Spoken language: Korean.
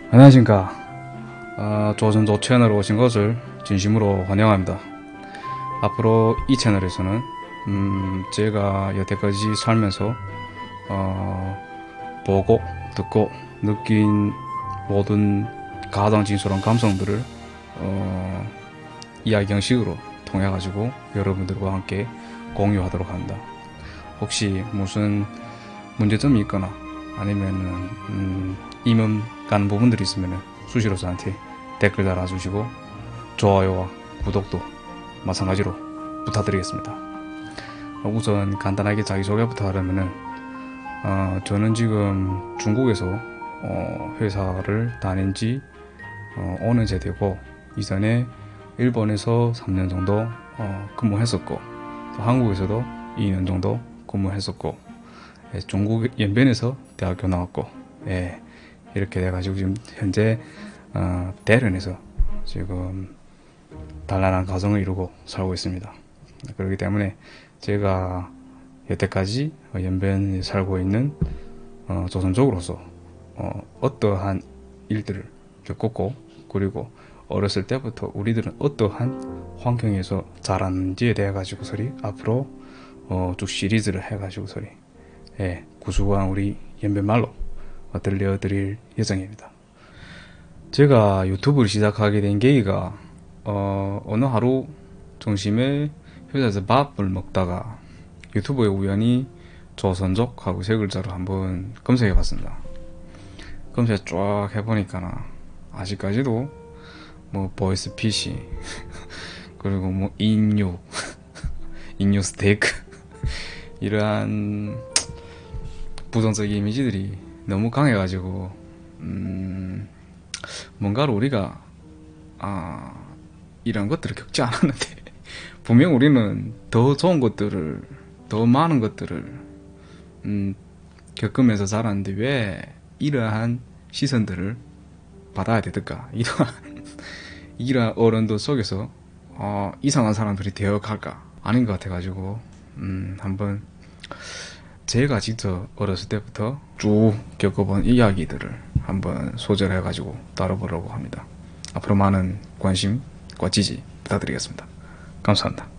안녕하십니까. 조선조 채널에 오신 것을 진심으로 환영합니다. 앞으로 이 채널에서는 제가 여태까지 살면서 보고 듣고 느낀 모든 가장 진솔한 감성들을 이야기 형식으로 통해 가지고 여러분들과 함께 공유하도록 합니다. 혹시 무슨 문제점이 있거나 아니면은 의문 가는 부분들이 있으면 수시로 저한테 댓글 달아주시고 좋아요와 구독도 마찬가지로 부탁드리겠습니다. 우선 간단하게 자기소개부터 하려면은 저는 지금 중국에서 회사를 다닌 지 5년째 되고, 이전에 일본에서 3년 정도 근무했었고, 또 한국에서도 2년 정도 근무했었고, 중국 연변에서 대학교 나왔고, 이렇게 돼가지고 지금 현재 대련에서 지금 단란한 가정을 이루고 살고 있습니다. 그렇기 때문에 제가 여태까지 연변에 살고 있는 조선족으로서 어떠한 일들을 겪었고, 그리고 어렸을 때부터 우리들은 어떠한 환경에서 자랐는지에 대해 가지고서리 앞으로 쭉 시리즈를 해가지고서리 구수한 우리 연변말로 들려드릴 예정입니다. 제가 유튜브를 시작하게 된 계기가 어느 하루 점심에 회사에서 밥을 먹다가 유튜브에 우연히 조선족하고 세 글자로 한번 검색해 봤습니다. 검색 쫙 해보니까 아직까지도 뭐 보이스피시 그리고 뭐 인육 인육 스테이크 이러한 부정적인 이미지들이 너무 강해가지고 뭔가를 우리가 이런 것들을 겪지 않았는데 분명 우리는 더 좋은 것들을, 더 많은 것들을 겪으면서 자랐는데 왜 이러한 시선들을 받아야 될까? 이러한 어른들 속에서 이상한 사람들이 되어갈까? 아닌 것 같아가지고 한번 제가 직접 어렸을 때부터 쭉 겪어본 이야기들을 한번 소절해가지고 다뤄보려고 합니다. 앞으로 많은 관심과 지지 부탁드리겠습니다. 감사합니다.